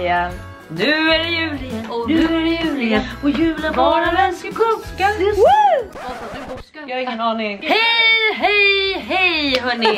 igen. Nu är det jul igen. Och nu är det jul igen. Och julen bara vem ska kuska. Jag har ingen aning. Hej hörni.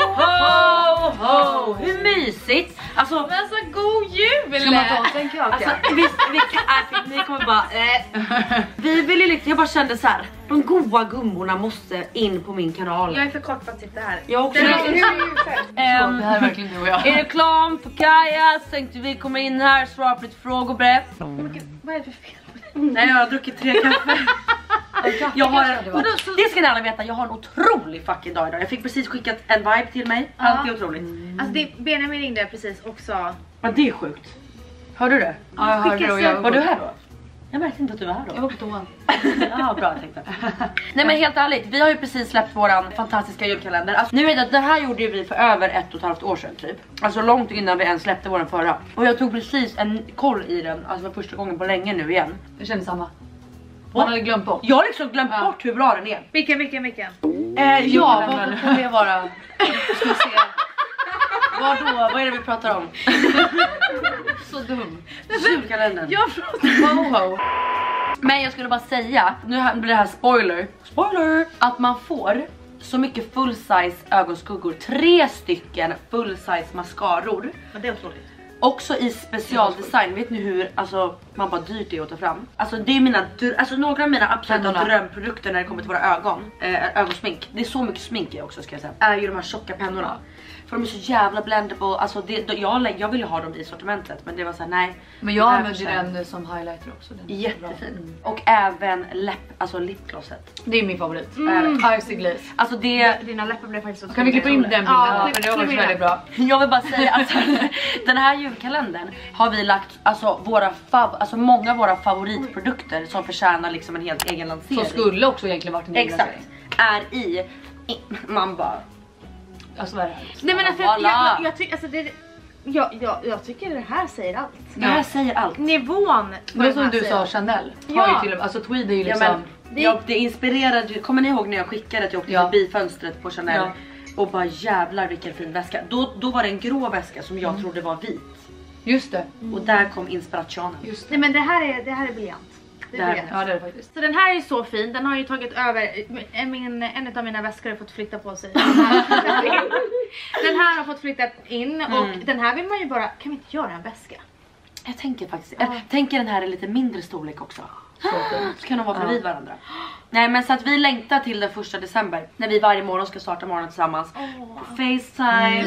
Ho ho. Hur mysigt. Alltså Men så god jul. ska man ta en kaka? Alltså, ni kommer bara vi vill ju liksom, jag bara kände så här. De goa gummorna måste in på min kanal. Jag är för kort för att sitta här. Jag också. Det här är verkligen du och jag. Är reklam för Kaja? Tänkte vi kommer in här, svara på lite frågor brett. Vad är det för fel? Nej, jag har druckit 3 kaffe. Jag har det ska ni alla veta, jag har en otrolig fucking dag idag. Jag fick precis skickat en vibe till mig. Allt är otroligt. Alltså Benjamin ringde precis också. Ja, det är sjukt. Hör du det? Ja, jag hörde det. Var du här då? Jag märkte inte att du var här då. Jag var på toan. Ja, bra jag tänkte. Nej men helt ärligt, vi har ju precis släppt våran fantastiska julkalender. Alltså, nu vet jag att det här gjorde vi för över 1,5 år sedan typ. Alltså långt innan vi ens släppte våran förra. Och jag tog precis en koll i den, alltså för första gången på länge nu igen. Jag känner samma. Man hade glömt bort. Jag har liksom glömt bort hur bra den är. Vilken? Ja, vad kan det vara? Ska vi se. Vad är det vi pratar om? Så dum. Julkalendern. Jag Moho. Men jag skulle bara säga, nu blir det här spoiler, att man får så mycket full size ögonskuggor, 3 stycken full size mascaror. Men det är otroligt. Också i specialdesign. Vet ni hur alltså man bara dyrt det är att ta fram. Alltså det är några av mina absoluta drömprodukter när det kommer till våra ögon. Ögonsmink. Det är så mycket smink i också ska jag säga. Är ju de här tjocka pennorna. För de är så jävla blendable. Alltså jag ville ha dem i sortimentet, men det var så här, nej. Men jag använder den som highlighter också. Den jättefin. Och även lipglosset. Det är min favorit. Icy Glaze. Alltså det... Dina läppar blev faktiskt så. Kan vi klippa in den bilden? Ja, för det var faktiskt väldigt bra. Jag vill bara säga att den här julkalendern har vi lagt alltså många av våra favoritprodukter som förtjänar liksom en helt egen lansering. Som skulle också egentligen varit en egen lansering. Exakt. Är i man bara alltså vad är det här? Nej men alltså, jag tycker alltså jag tycker det här säger allt. Det här säger allt. Nivån. Men som du sa, Chanel har ju till och med, alltså tweed är ju liksom det inspirerade, kommer ni ihåg när jag skickade att jag åkte förbi fönstret på Chanel och bara jävlar vilken fin väska. Då var det en grå väska som jag trodde var vit. Just det. Och där kom inspirationen. Just det. Nej men det här är briljant. Ja det är det faktiskt. Så den här är så fin, den har ju tagit över, en av mina väskor har fått flytta på sig. Den här har fått flytta in och den här vill man ju bara, kan vi inte göra en väska? Jag tänker faktiskt, jag tänker den här är lite mindre storlek också. Så kan de vara bredvid varandra. Nej men så att vi längtar till den 1 december när vi varje morgon ska starta morgonen tillsammans. FaceTime.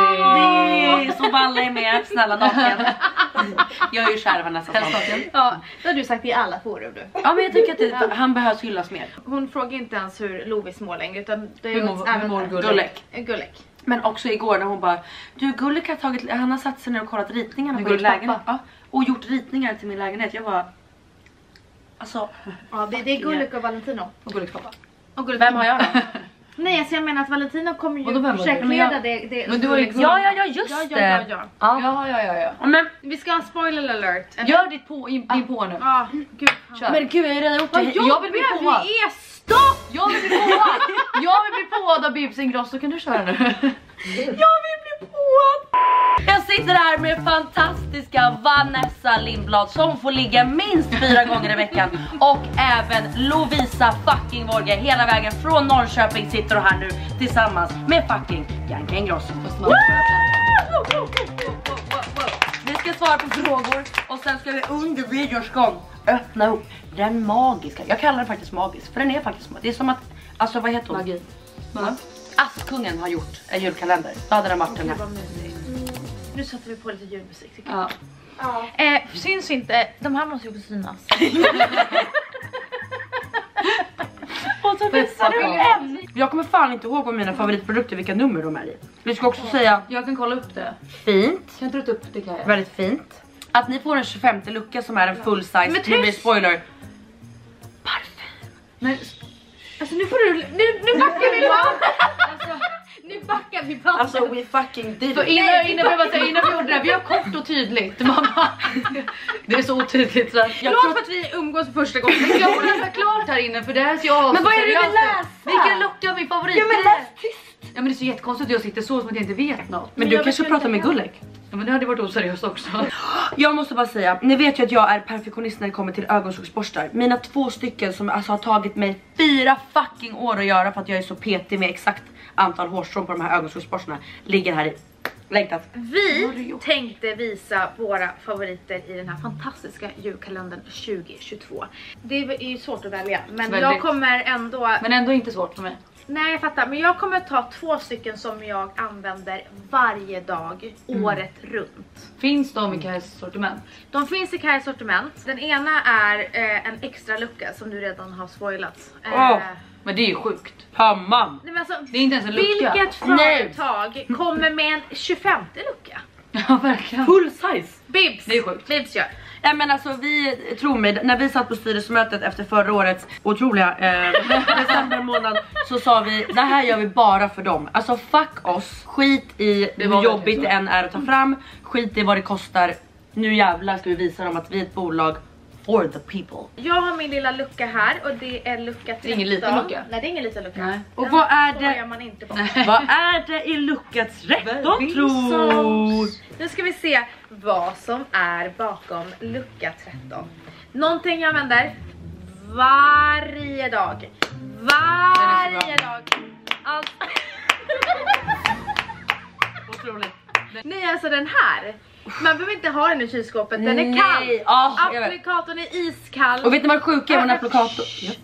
Ja! Så Valle är med, snälla naken. Jag är ju kär nästan naken. Ja, det har du sagt i alla forum du. Ja men jag tycker att han behövs hyllas mer. Hon frågar inte ens hur Lovis mår längre utan det är hur mår Gullek. Men också igår när hon bara, du Gullek han har satt sig ner och kollat ritningarna på din lägenhet. Ja, och gjort ritningar till min lägenhet. Jag bara alltså, ja, det är Gullek och Valentino. Och Gulleks pappa. Vem har jag då? Nej, alltså jag menar att Valentino kommer ju projektleda det. Men du har liksom... Ja, just det. Ja. Men vi ska ha en spoiler alert. Gör ditt din på nu. Ja, gud. Men gud, jag är redan gjort det. Jag vill bli påad. Vi är stopp! Jag vill bli påad av Bibs Ingrosso, så kan du köra nu. Jag vill bli påad. Jag sitter här med fantastiska Vanessa Lindblad som får ligga minst 4 gånger i veckan. Och även Lovisa fucking Vårge. Hela vägen från Norrköping sitter och här nu tillsammans med fucking Bianca Ingrosso. Vi ska svara på frågor och sen ska vi under videos gång öppna upp den magiska. Jag kallar den faktiskt magisk för den är faktiskt magisk. Det är som att, alltså vad heter hon? Magi. Askungen har gjort en julkalender. Då hade den varit den här. Nu sätter vi på lite julmusik tycker jag. Ja. Syns inte, de här måste ju synas. Och så jag kommer fan inte ihåg om mina favoritprodukter, vilka nummer de är i. Vi ska också säga, jag kan kolla upp det. Fint. Kan inte du ta upp det, Kaja? Väldigt fint. Att ni får en 25:e lucka som är en full size. Nu blir spoiler. Parfym. Men alltså nu får du, nu backar vi bara. Nu backar vi bara. Alltså we fucking did. För innan vi gjorde det, vi har kort och tydligt. Mamma. Det är så otydligt så att jag tror för att vi umgås första gången. Jag får läsa klart här inne för det här ser jag. Men vad är det du vill läsa? Vilken lucka är min favorit? Ja men läs tyst. Ja men det är så jättekonstigt att jag sitter så som att jag inte vet något. Men du kanske pratar med Gullek. Ja men det hade varit oseriöst också. Jag måste bara säga, ni vet ju att jag är perfektionist när det kommer till ögonskuggborstar. Mina 2 stycken som alltså har tagit mig 4 fucking år att göra för att jag är så petig med exakt antal hårstrån på de här ögonskuggborstarna ligger här i. Längtat. Vi tänkte visa våra favoriter i den här fantastiska julkalendern 2022. Det är ju svårt att välja, men väldigt. jag kommer ändå... Men ändå inte svårt för mig. Nej, jag fattar. Men jag kommer ta 2 stycken som jag använder varje dag, året runt. Finns de i Kajs sortiment? De finns i Kajs sortiment. Den ena är en extra lucka som du redan har spoilat. Men det är ju sjukt. Hammam. Nej, men alltså, Det är inte ens en lucka. vilket företag kommer med en 25:e lucka? Ja verkligen. Full size. Bibs. Det är sjukt. Bibs gör. Ja men alltså vi, tror mig, när vi satt på styrelsemötet efter förra årets otroliga december månad så sa vi, det här gör vi bara för dem. Alltså fuck oss, skit i hur jobbigt det än är att ta fram, skit i vad det kostar. Nu jävlar ska vi visa dem att vi är ett bolag for the people. Jag har min lilla lucka här och det är lucka 13. Det är ingen liten lucka. Nej, det är ingen liten lucka. Nej. Och vad är skojar det? man inte på. Vad är det i lucka 13 tror? Nu ska vi se vad som är bakom lucka 13. Någonting jag använder varje dag. Varje dag. Allt. Otroligt. Nej, alltså den här. Man behöver inte ha den i kylskåpet. Den är kall. Jag vet. Applikatorn är iskall. Och vet ni vad sjuka är med en applikator?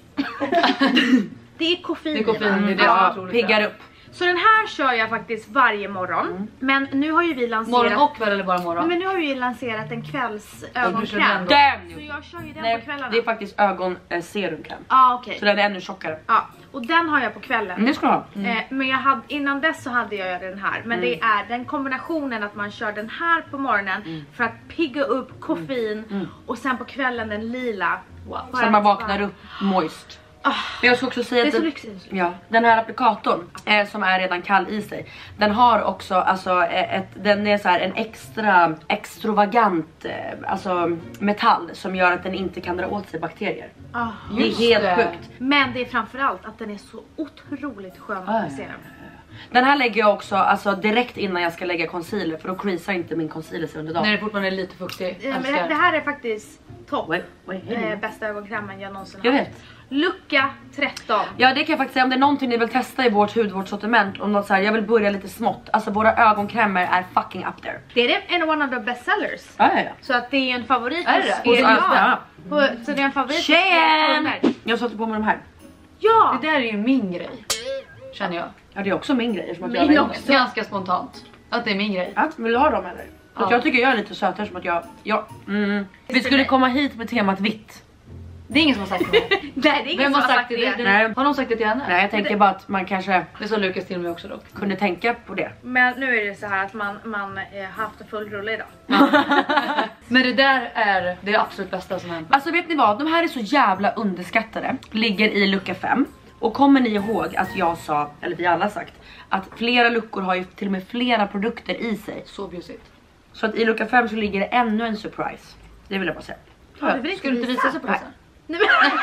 Det är koffein. Det är koffein, det är det Ja, som är piggar upp. Så den här kör jag faktiskt varje morgon. Men nu har ju vi lanserat... Morgon och kväll eller bara morgon? Men nu har vi ju lanserat en kvälls du kör ögonkräm. den då? Så jag kör ju den Nej, på kvällarna. det är faktiskt ögonserumkräm. Ja, okej. Så den är ännu tjockare. Ja, och den har jag på kvällen. Det ska du ha. Men jag hade, innan dess så hade jag den här. Men det är den kombinationen att man kör den här på morgonen för att pigga upp koffein. Och sen på kvällen den lila. Wow. Så man vaknar upp moist. Men jag ska också säga Det är att så lyxigt. ja, den här applikatorn som är redan kall i sig, den har också alltså den är så här en extravagant alltså metall som gör att den inte kan dra åt sig bakterier. Det är helt sjukt. Men det är framförallt att den är så otroligt skön att applicera. Den här lägger jag också alltså direkt innan jag ska lägga concealer, för då creasar inte min concealer sig under dagen. När det fortfarande är lite fuktig. Men det här är faktiskt topp. Wait. Bästa ögonkrämen jag någonsin Jag haft. vet. Lucka 13. Ja, det kan jag faktiskt säga, om det är någonting ni vill testa i vårt hudvårdssortiment, om något så här, jag vill börja lite smått. Alltså våra ögonkrämer är fucking up there. Det är en one of the best sellers. Ja. Så att det är en favorit Är hos det? er. Ja. Så det är en favorit hos Tjän! er. Jag satte på mig de här. Ja! Det där är ju min grej. Känner jag. Ja, det är också min grej. Som att Min jag också. Ganska spontant. Att det är min grej. Ja, vill du ha dem eller? För att jag tycker jag är lite sötare, som att vi skulle komma hit med temat vitt. Det är ingen som har sagt det. Nej, det är ingen Vem som har sagt det? Nej. Har någon sagt det till henne? Nej, jag tänker bara att man kanske Det sa Lukas till mig också dock. kunde tänka på det. Men nu är det så här att man har haft en full rulle idag. Men det där är det absolut bästa som hänt. Alltså vet ni vad, de här är så jävla underskattade. Ligger i lucka 5. Och kommer ni ihåg att jag sa, eller vi alla sagt, att flera luckor har ju till och med flera produkter i sig. Så bjussigt. Så att i lucka 5 så ligger det ännu en surprise. Det vill jag bara säga. Ja, du vill Ska du inte visa sig på det sen? Nej,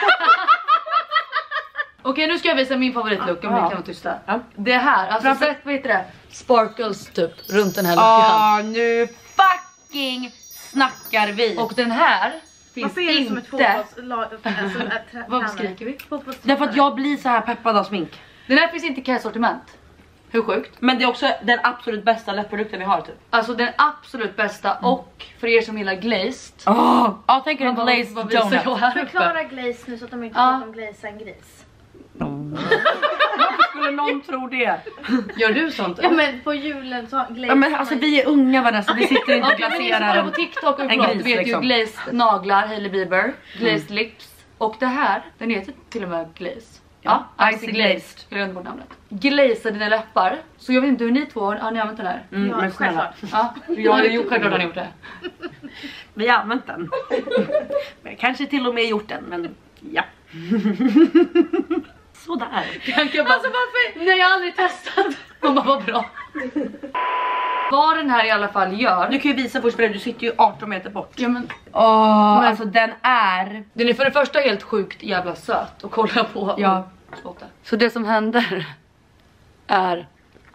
Okej, nu ska jag visa min favoritlucka om ni kan vara tysta. Ja. Det här, alltså sätt, vad heter det? Sparkles typ runt den här luckan. Nu fucking snackar vi. Och den här finns varför är det som ett inte. Vad Vad skriker vi? Därför att jag blir så här peppad av smink. Den här finns inte i Kajs sortiment. Hur sjukt? Men det är också den absolut bästa läpprodukten vi har typ. Alltså den absolut bästa och för er som gillar glazed. Ja, tänk er en Vad glazed visar jag donut. här uppe? Förklara glaze nu så att de inte Ja. tror att de glazar en gris. Varför skulle någon tro det? Gör du sånt? Ja, men på julen så glaze. Ja, men alltså vi är unga Vanessa, vi sitter inte och Okej, men ni som glaserar kollar på en. TikTok och en blogg gris, vet liksom. ju glazed naglar, Hailey Bieber, glazed lips. Och det här, den heter till och med glaze. Ja, Icy glazed. Jag glömde bort namnet. Glaza dina läppar. Så jag vet inte hur ni två har ni använt den här? Ja, Men snälla, självklart. Ja, jag har gjort, självklart har ni gjort det. vi har använt den. Men kanske till och med gjort den, men ja. Sådär. Jag bara, alltså varför? Nej, jag har aldrig testat. Mamma var bra. Vad den här i alla fall gör. Du kan ju visa först, för du sitter ju 18 meter bort. Ja, men, Alltså den är... den är för det första helt sjukt jävla söt att kolla på. Ja. Så det som händer är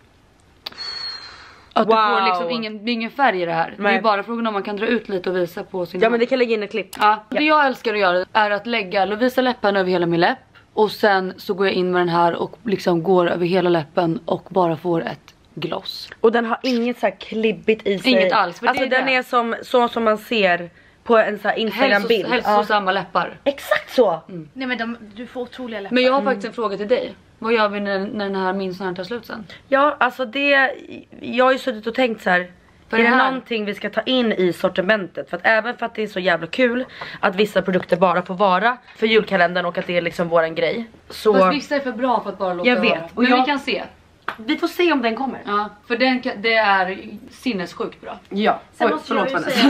Att du får liksom ingen färg i det här. Det är bara frågan om man kan dra ut lite och visa på sin Ja, men det kan lägga in ett klipp. Ja, det jag älskar att göra är att lägga Lovisa läppen över hela min läpp. Och sen så går jag in med den här och liksom går över hela läppen och bara får ett gloss. Och den har inget så här klibbigt i sig. Inget alls. För alltså den är som man ser på en så här Instagram-bild. Hälsosamma läppar. Exakt så. Nej men du får otroliga läppar. Men jag har faktiskt en fråga till dig. Vad gör vi när den här minst tar slut sen? Ja, alltså jag har ju suttit och tänkt så här. För är det någonting vi ska ta in i sortimentet? För att även för att det är så jävla kul att vissa produkter bara får vara för julkalendern och att det är liksom våran grej. Så fast vissa är för bra för att bara låta. Jag vet. Men vi kan se. Vi får se om den kommer. Ja, för det är sinnessjukt bra. Ja. Sen måste jag ju säga.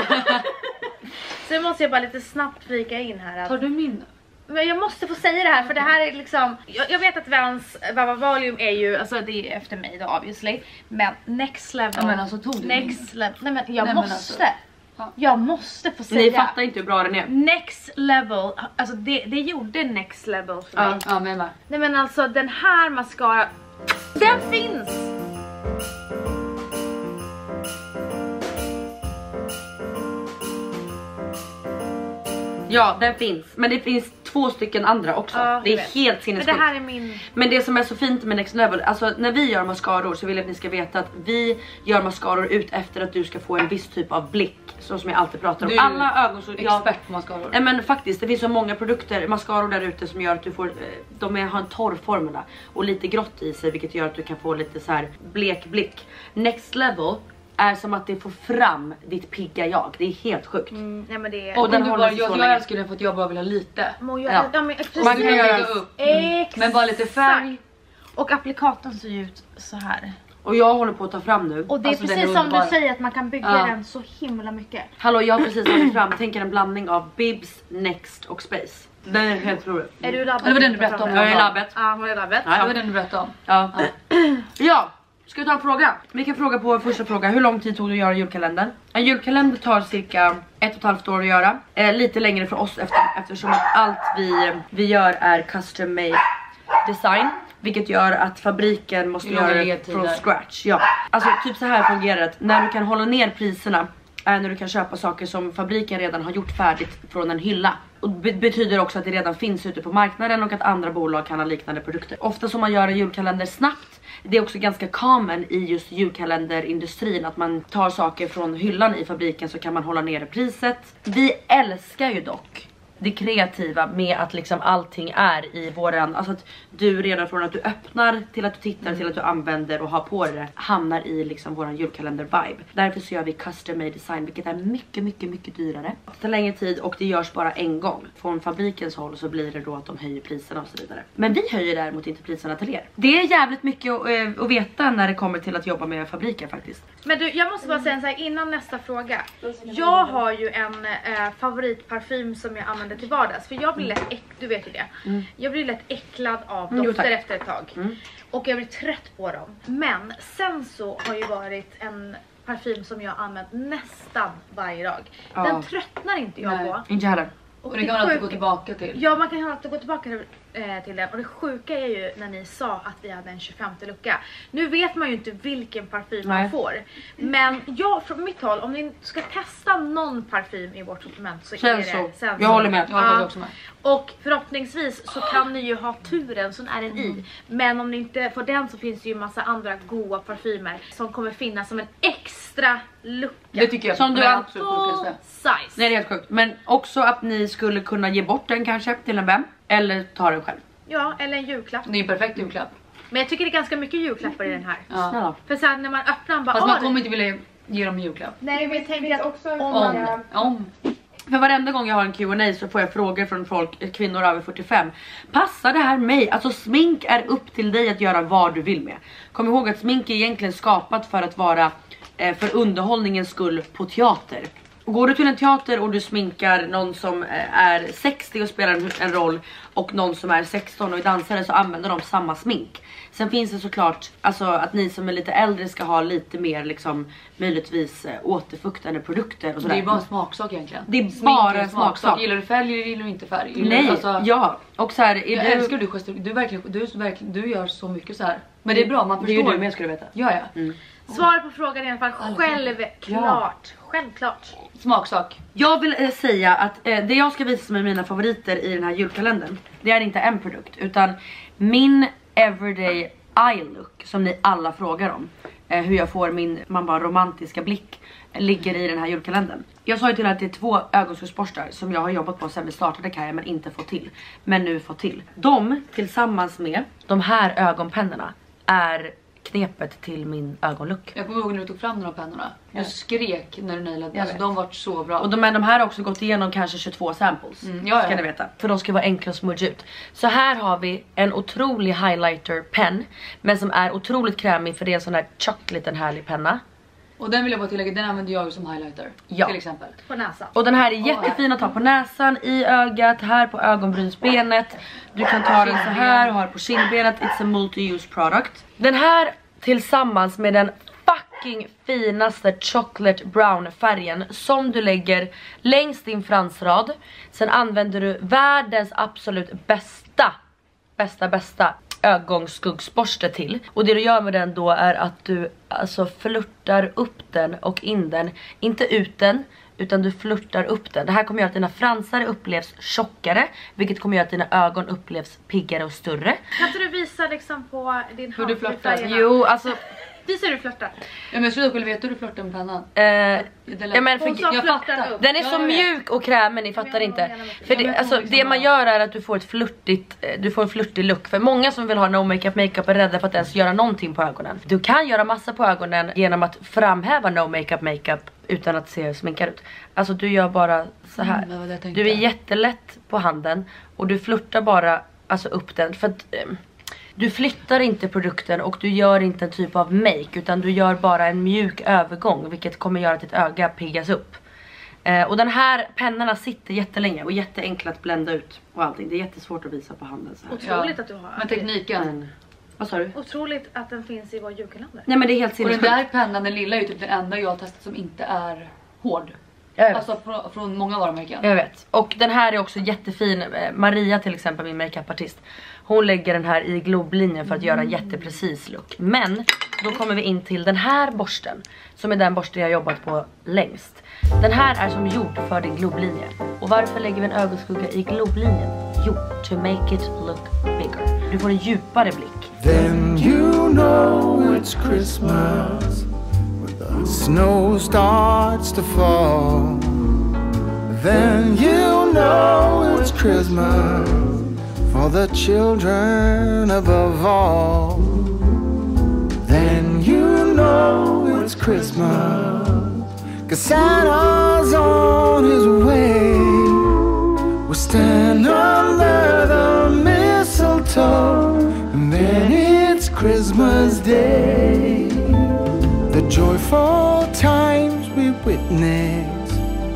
Sen måste jag bara lite snabbt flika in här. Tar du min? Men jag måste få säga det här för det här är liksom jag vet att Vava Volume är ju alltså det är efter mig då obviously, men next level. Ja, men alltså tog du next level. Nej men jag Nej, måste. Men alltså. Jag måste få säga. Ni fattar inte hur bra den är. Next level. Alltså det gjorde next level för mig. Ja, men nej men alltså den här mascara den finns. Ja, den finns. Men det finns 2 stycken andra också. Ja, det är helt sinnessjukt. Men det här är min. Men det som är så fint med Next Level, alltså när vi gör mascaror så vill jag att ni ska veta att vi gör mascaror ut efter att du ska få en viss typ av blick. Så som jag alltid pratar om. Alla ögon så expert på mascaror. Nej men faktiskt, det finns så många produkter, mascaror där ute som gör att du får, har en torr formula och lite grått i sig, vilket gör att du kan få lite så här blek blick. Next Level är som att det får fram ditt pigga jag. Det är helt sjukt. Nej men det är. Och den håller jag älskar den för att jag bara vill ha lite. Ja. Man kan göra upp. Men bara lite färg. Och applikatorn ser ut så här. Och jag håller på att ta fram nu. Och det är alltså, precis som du säger att man kan bygga den så himla mycket. Hallå, jag har precis tagit fram, tänk en blandning av Bibs, Next och Space. Den är helt rolig. Är du labbet? Det var den du berättade om. Jag är i labbet. Ja, hon är labbet. Ja. Det var den du berättade om. Ja. Ja, ska vi ta en fråga? Vi kan fråga på första fråga. Hur lång tid tog det att göra julkalendern? En julkalender tar cirka 1,5 år att göra. Lite längre för oss eftersom att allt vi gör är custom made design. Vilket gör att fabriken måste göra det från scratch. Ja. Alltså typ så här fungerar det. När du kan hålla ner priserna är när du kan köpa saker som fabriken redan har gjort färdigt från en hylla. Och det betyder också att det redan finns ute på marknaden och att andra bolag kan ha liknande produkter. Ofta som man gör en julkalender snabbt. Det är också ganska common i just julkalenderindustrin att man tar saker från hyllan i fabriken så kan man hålla ner priset. Vi älskar ju dock det kreativa med att liksom allting är i våran, alltså att du redan från att du öppnar till att du tittar till att du använder och har på det hamnar i liksom våran julkalender vibe. Därför så gör vi custom made design, vilket är mycket dyrare. Det tar längre tid och det görs bara en gång. Från fabrikens håll så blir det då att de höjer priserna och så vidare. Men vi höjer däremot inte priserna till er. Det är jävligt mycket att veta när det kommer till att jobba med fabriken faktiskt. Men du, jag måste bara säga så här innan nästa fråga. Jag har ju en favoritparfym som jag använder till vardags. För jag blir lätt du vet ju det. Jag blir lätt äcklad av dofter efter ett tag. Och jag blir trött på dem. Men sen så har ju varit en parfym som jag har använt nästan varje dag. Den tröttnar inte jag på. Inte heller. Och det kan man alltid gå tillbaka till. Ja, man kan alltid gå tillbaka till den. Och det sjuka är ju när ni sa att vi hade en 25:e lucka. Nu vet man ju inte vilken parfym man får. Men jag, från mitt håll, om ni ska testa någon parfym i vårt sortiment så är det Senso. Jag håller med. Jag också med. Och förhoppningsvis så kan ni ju ha turen som är den i. Men om ni inte får den så finns det ju massa andra goda parfymer som kommer finnas som en extra lucka. Det tycker jag som du är absolut sjukaste. Size. Nej, det är helt sjukt. Men också att ni skulle kunna ge bort den kanske till en vän. Eller ta den själv. Ja, eller en julklapp. Det är en perfekt julklapp. Men jag tycker det är ganska mycket julklappar i den här. Ja. För sen när man öppnar bara... Fast man kommer inte vilja ge dem julklapp. Nej, men jag tänker att också om. För varenda gång jag har en Q&A så får jag frågor från folk, kvinnor över 45. Passar det här mig? Alltså smink är upp till dig att göra vad du vill med. Kom ihåg att smink är egentligen skapat för att vara för underhållningens skull på teater. Och går du till en teater och du sminkar någon som är 60 och spelar en roll och någon som är 16 och är dansare, så använder de samma smink. Sen finns det såklart alltså, att ni som är lite äldre ska ha lite mer liksom, möjligtvis återfuktande produkter och sådär. Det är bara en smaksak egentligen. Det är bara en smaksak. Gillar du färg eller gillar du inte färg? Nej, alltså, ja. Och så här, jag älskar du gör så mycket så här. Men det är bra, man förstår. Det är ju du med, ska du veta. Ja. Svaret på frågan i alla fall självklart. Självklart. Smaksak. Jag vill säga att det jag ska visa som är mina favoriter i den här julkalendern, det är inte en produkt utan min everyday eye look som ni alla frågar om. Hur jag får min romantiska blick ligger i den här julkalendern. Jag sa ju till att det är 2 ögonskuggsborstar som jag har jobbat på sedan vi startade Kaja men inte fått till. Men nu fått till. De tillsammans med de här ögonpennorna är knepet till min ögonlook. Jag kommer ihåg när du tog fram de här pennorna. Jag skrek när du nailade. Alltså de var så bra. Och de här har också gått igenom kanske 22 samples. Ska ni veta. För de ska vara enkla att smudga ut. Så här har vi en otrolig highlighter pen. Men som är otroligt krämig för det är en sån här tjock liten härlig penna. Och den vill jag bara tillägga, den använder jag som highlighter. Ja. Till exempel. På näsan. Och den här är jättefin att ta på näsan, i ögat, här på ögonbrynsbenet. Du kan ta den så här och ha på kindbenet. It's a multi-use product. Den här tillsammans med den fucking finaste chocolate brown färgen som du lägger längs din fransrad. Sen använder du världens absolut bästa ögonskuggsborste till. Och det du gör med den då är att du alltså flörtar upp den och in den. Inte ut den, utan du flörtar upp den. Det här kommer göra att dina fransar upplevs tjockare, vilket kommer göra att dina ögon upplevs piggare och större. Kan inte du visa liksom på din hand hur du flörtar? Jo, alltså... Visar du flörtar? Ja, men jag skulle veta hur du flörtar med pennan. Ja, men Hon sa jag flörtar fattar. upp. Den är så mjuk och krämig, ni fattar inte. För det, alltså, det man gör är att du får en flörtig look. För många som vill ha no makeup är rädda för att ens göra någonting på ögonen. Du kan göra massa på ögonen genom att framhäva no makeup utan att se sminkad ut. Alltså du gör bara så här. Du är jättelätt på handen och du flörtar bara alltså upp den för att du flyttar inte produkten och du gör inte en typ av make utan du gör bara en mjuk övergång, vilket kommer göra att ditt öga piggas upp. Och den här pennorna sitter jättelänge och jätteenkla att blända ut och allting. Det är jättesvårt att visa på handen så här. Otroligt att du har. Men tekniken. Vad sa du? Otroligt att den finns i vår julkalender. Nej men det är helt Och sinnessjukt. den där pennan, den lilla är ju typ den enda jag har testat som inte är hård. Alltså från många varumärken. Jag vet. Och den här är också jättefin. Maria till exempel, min makeupartist, hon lägger den här i globlinjen för att göra en jätteprecis look. Men då kommer vi in till den här borsten, som är den borsten jag jobbat på längst. Den här är som gjord för din globlinje. Och varför lägger vi en ögonskugga i globlinjen? Jo, to make it look bigger. Du får en djupare blick. Then you know it's Christmas. The snow starts to fall. Then you know it's Christmas for the children above all. Then you know it's Christmas 'cause Santa's on his way. We'll stand under the mistletoe and then it's Christmas Day. The joyful times we witness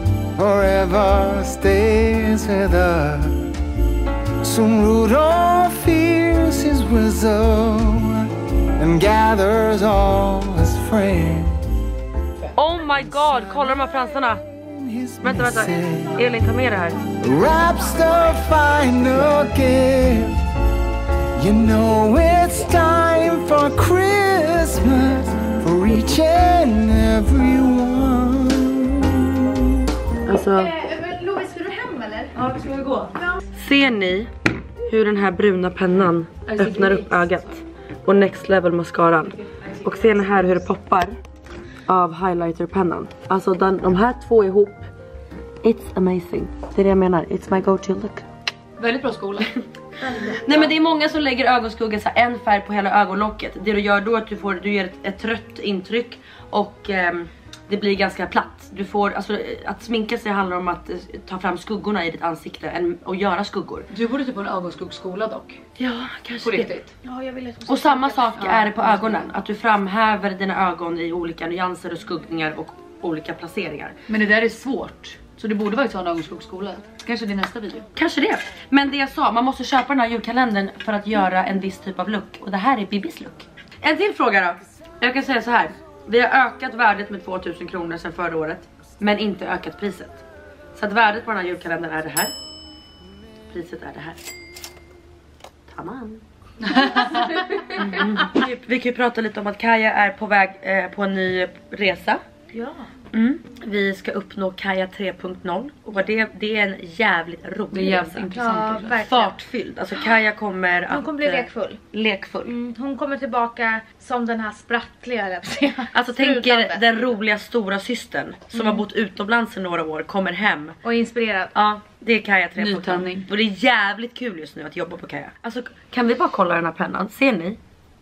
forever stays with us. Soon Rudolph hears his whistle and gathers all his friends. Oh my god, kolla de här fransarna. Vänta. Elin, ta med det här. Wraps the final gift. You know it's time for Christmas for each and every one. Alltså, Louis, ska du hem eller? Ja, det ska vi gå. ser ni hur den här bruna pennan öppnar upp ögat? Och next level mascaran. Och ser ni här hur det poppar av highlighterpennan? Alltså de här två ihop. It's amazing. Det är det jag menar. It's my go-to look. Väldigt bra skola. Nej men det är många som lägger ögonskugga så här, en färg på hela ögonlocket. Det du gör då är att du ger ett trött intryck och det blir ganska platt. Du får, alltså, att sminka sig handlar om att ta fram skuggorna i ditt ansikte och göra skuggor. Du borde typ på en ögonskuggsskola dock. Ja, kanske på riktigt. Ja, jag vill att Och samma sak är det på ögonen. Att du framhäver dina ögon i olika nyanser och skuggningar och olika placeringar. Men det där är svårt. Så det borde vara en ögonskuggsskola. Kanske det är nästa video. Kanske det. Men det jag sa, man måste köpa den här julkalendern för att göra en viss typ av look. Och det här är Bibis look. En till fråga då. Jag kan säga så här. Vi har ökat värdet med 2000 kronor sedan förra året. Men inte ökat priset. Så att värdet på den här julkalendern är det här. Priset är det här. Tamam. Vi kan ju prata lite om att Kaja är på väg på en ny resa. Ja. Vi ska uppnå Kaja 3.0 och det är en jävligt rolig Det är jävligt resa. intressant. Ja, också. verkligen. Fartfylld. Alltså Kaja kommer att... Hon kommer bli lekfull. Lekfull. Hon kommer tillbaka som den här sprattliga. Alltså tänk er den roliga stora systern som har bott utomlands i några år kommer hem. Och inspirerad. Ja, det är Kaja 3.0. Nytändning. Och det är jävligt kul just nu att jobba på Kaja. Alltså kan vi bara kolla den här pennan? Ser ni?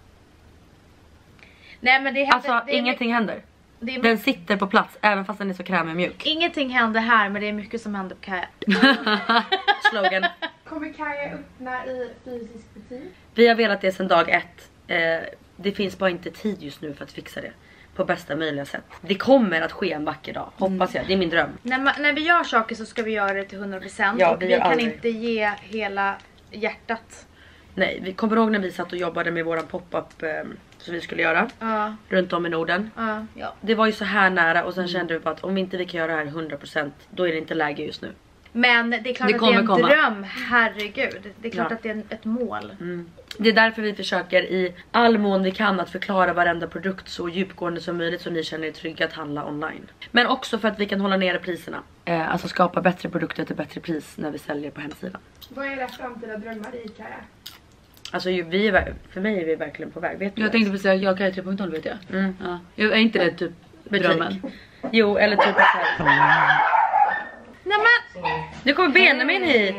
Nej men det händer, Alltså det är ingenting händer. det är, Den sitter på plats även fast den är så krämig och mjuk. ingenting händer här men det är mycket som händer på Kaja. Slogan. Kommer Kaja öppna i fysisk butik? Vi har velat det sedan dag ett. Det finns bara inte tid just nu för att fixa det på bästa möjliga sätt. Det kommer att ske en vacker dag, hoppas jag. Det är min dröm. När vi gör saker så ska vi göra det till 100%. Ja, och vi vi gör kan aldrig. inte ge hela hjärtat. Nej, vi kommer ihåg när vi satt och jobbade med våran pop-up som vi skulle göra Ja, runt om i Norden. ja. Det var ju så här nära och sen kände vi på att om vi inte vi kan göra det här 100% då är det inte läge just nu. Men det är klart Det att det är en kommer komma. dröm, herregud. Det är klart Ja. att det är ett mål. Det är därför vi försöker i all mån vi kan att förklara varenda produkt så djupgående som möjligt så ni känner er trygga att handla online. Men också för att vi kan hålla nere priserna. Alltså skapa bättre produkter till bättre pris när vi säljer på hemsidan. Vad är era framtida drömmar i Kaja? Alltså för mig är vi verkligen på väg. Vet du Jag det? tänkte precis säga jag kan 3.0 vet jag. Mm. Ja. Jag är inte det typ Butik. drömmen? Jo, eller typ så här. Nej men, Nu kommer Benjamin hit.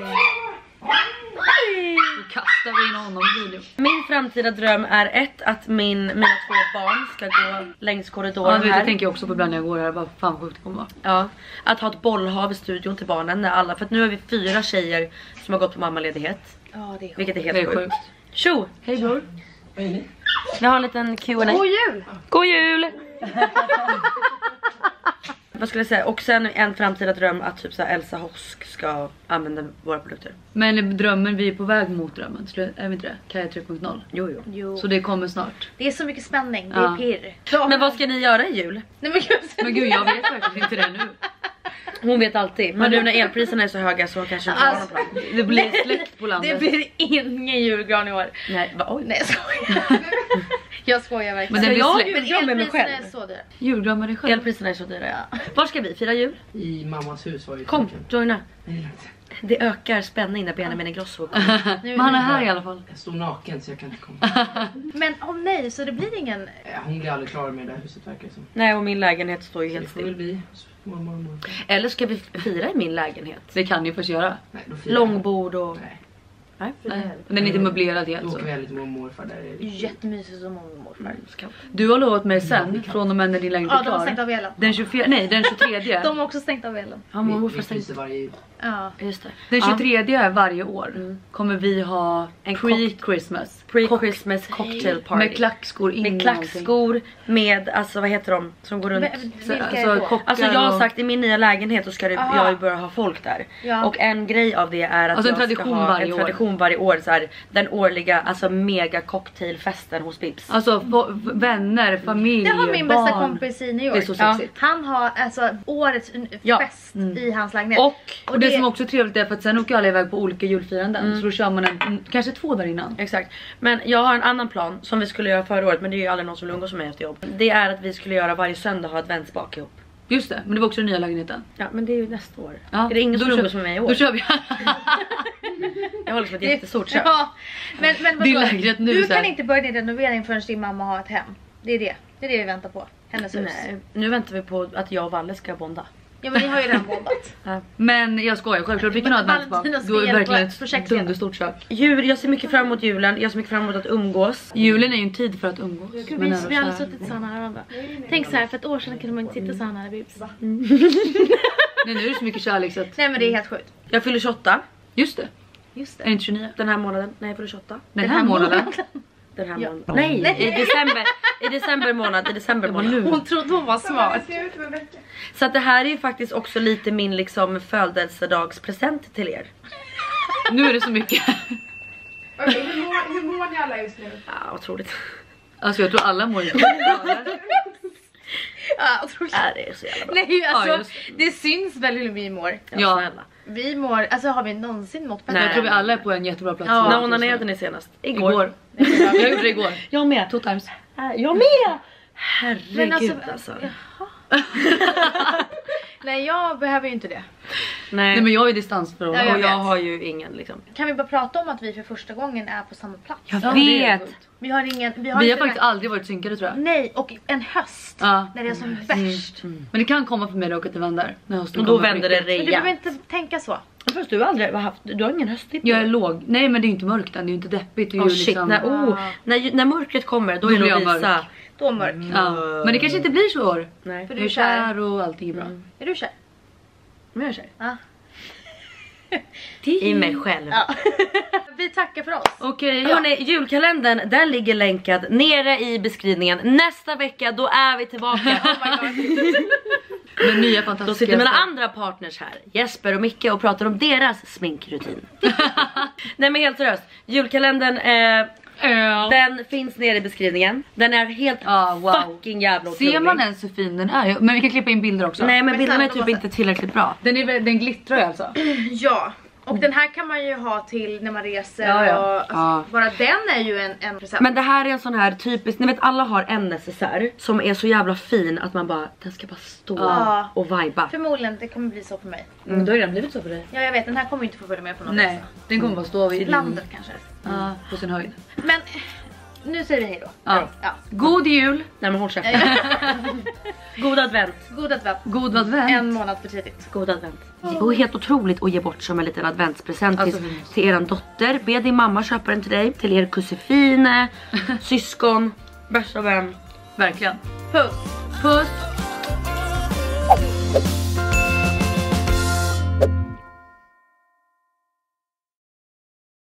Då kastar vi in honom i videon. Min framtida dröm är att mina 2 barn ska gå längs Ja, korridoren du vet, här. jag tänker också på ibland när jag går här. Vad fan sjukt det kommer vara. Ja, att ha ett bollhav i studion till barnen när alla, för att nu har vi 4 tjejer som har gått på mammaledighet. ja det är Vilket är Det är helt sjukt. sjukt. Tjo! Hej bror. Vi har en liten Q&A. God jul! God jul! Vad skulle jag säga? Och sen en framtida dröm att typ så här Elsa Hosk ska använda våra produkter. Men drömmen, vi är på väg mot drömmen. Är vi inte det? Kaja 3.0. Jo. Jo. Så det kommer snart. Det är så mycket spänning, det Ja. är pirr. Men vad ska ni göra i jul? Nej men gud. Men gud, jag vet verkligen inte det nu. Hon vet alltid. Men nu när elpriserna är så höga så kanske inte har någon plan. Det blir släkt på landet. Det blir ingen julgran i år. Nej, oj. Nej jag skojar. Jag skojar verkligen. Men det blir jag släkt. Men julgran med mig elpriserna själv. är så dyra. Julgran med dig själv. Elpriserna är så dyra. Ja. Var ska vi fira jul? I mammas hus var ju Kom, tanken. joina. Nej, lugnt. Det ökar spänning när Benjamin Ingrosso kommer. Nu, Men han är här i alla fall. Jag står naken så jag kan inte komma. Men nej, så det blir ingen... Hon blir aldrig klar med det där huset verkar det som. Nej, och min lägenhet står ju Det helt får väl still. bli mormor och morfar. Eller ska vi fira i min lägenhet? Det kan ni först göra. Nej, då firar Långbord och... Nej, Nej. Nej. Den är inte möblerad helt då så. åker vi lite med mormor och morfar där. Är det Jättemysigt som mormor och morfar. Du har lovat mig sen, från och med när din lägenhet Ja, är de har stängt klar. av elen. Den 24, nej den 23. De har också stängt av elen. Ja, mormor får vi stänga. fryser varje jul. Ja. Just det. Den Ja. 23 varje år kommer vi ha En pre-Christmas. Pre-Christmas cocktail party. Med klackskor in Med klackskor, med alltså vad heter de som går runt? Vilka är Så det då? kockar Alltså jag har och- sagt i min nya lägenhet så ska det, Aha. jag ju börja ha folk där. Ja. Och en grej av det är att Alltså en jag ska tradition ha varje en år. tradition varje år. Så här, den årliga alltså mega cocktailfesten hos Bibs. Alltså vänner, familj, Det har min barn. bästa kompis i New York. Det är så sexigt. Han har alltså årets Ja. fest i hans lägenhet. Och Och det som också är trevligt är för att sen åker alla iväg på olika julfiranden. Så då kör man kanske 2 där innan. exakt. Men jag har en annan plan som vi skulle göra förra året, men det är ju aldrig någon som vill umgås med mig efter jobb. Det är att vi skulle göra varje söndag ha adventsbak ihop. Just det, men det var också den nya lägenheten. Ja, men det är ju nästa år. Ja, Är det ingen då som vill kör- umgås med mig i år? Då kör vi. Jag har liksom ett jättestort kök. Ja. Men Din vadå? lägenhet nu Du så här. kan inte börja din renovering förrän din mamma har ett hem. Det är det. Det är det vi väntar på. Hennes hus. Nej, nu väntar vi på att jag och Valle ska bonda. Ja men ni har ju redan bondat. Men jag skojar, självklart vi kan ha adventsbak. Valentinas Då är det spel verkligen på ett projekt. dunderstort kök. Jag ser mycket fram emot julen, jag ser mycket fram emot att umgås. Julen är ju en tid för att umgås. Gud, med nära vi och har aldrig kära. suttit så nära varandra. Tänk så här, för ett år sedan kunde man inte sitta så här nära Bibs. Nej, nu är det så mycket kärlek så att... Nej men det är helt sjukt. Jag fyller 28 Just det, Just är det inte 29? den här månaden. Nej, jag fyller 28. Den här månaden. Den här Ja. månaden. Nej, i december. I december månad. I december månad. Hon trodde hon var smart. Det ser ut som en vecka. Så att det här är ju faktiskt också lite min liksom födelsedagspresent till er. Nu är det så mycket. Okej, hur mår ni alla just nu? Ja, otroligt. Alltså jag tror alla mår ju bra. Ja, otroligt. Det är så jävla bra. Nej alltså, Ja, just det syns väl hur vi mår. Ja. Snälla. Vi mår, alltså har vi någonsin mått bättre? Nej. Jag tror vi alla är på en jättebra plats. Ja. När onanerade ni senast? Igår. Jag gjorde det igår. Jag med. 2 times. Jag med! Herregud Men alltså. Nej, jag behöver ju inte det. Nej. Nej men jag har ju distansförhållande. Ja, och jag vet. har ju ingen liksom. Kan vi bara prata om att vi för första gången är på samma plats? Jag Ja, det är vet. sjukt. Vi har ingen, Vi har inte faktiskt aldrig varit synkade tror jag. Nej, och en höst Ja. när det är som värst. Men det kan komma för mig dock att det vänder. När hösten Och då kommer på vänder det riktigt. Men du behöver rejält. inte tänka så. Fast du har aldrig haft, du har ingen hösttipp. Jag är låg. Nej men det är ju inte mörkt än, det är ju inte deppigt. Det är Oh ju shit, liksom... när mörkret kommer då Då är blir jag Lovisa. mörk. Då mörk. Ja. Men det kanske inte blir så i år. Nej. För Jag du är är kär. kär och allting är bra. Är du kär? Men jag kör. Ja. I mig själv. Ja. Vi tackar för oss. Okej, ja. Hörrni, julkalendern den ligger länkad nere i beskrivningen. Nästa vecka då är vi tillbaka. Med nya Då fantastiska... sitter mina andra partners här, Jesper och Micke, och pratar om deras sminkrutin. Nej men helt seriöst, julkalendern den finns nere i beskrivningen. Den är helt fucking jävla otrolig. Ser man ens hur fin den är? Men vi kan klippa in bilder också. Nej men Men bilderna är snälla, typ måste- inte tillräckligt bra. Den glittrar ju alltså. Ja. Och den här kan man ju ha till när man reser. Ja, ja. Och, alltså, Ja. bara den är ju en present. Men det här är en sån här typisk, ni vet alla har en necessär som är så jävla fin att man bara, den ska bara stå Ja. och viba. Förmodligen det kommer bli så för mig. Då har det blivit så för dig. Ja jag vet, den här kommer ju inte få följa med på någon Nej, resa. den kommer bara stå vid Landet kanske. Ja, på sin höjd. Men nu säger vi hej då. Ja. Ja. God jul! Nej men håll käften. God advent. God advent. God advent! En månad för tidigt. God advent. Det går helt otroligt att ge bort som en liten adventspresent Alltså, till eran dotter. Be din mamma köpa den till dig. Till er kusine, syskon, bästa vän. Verkligen. Puss. Puss!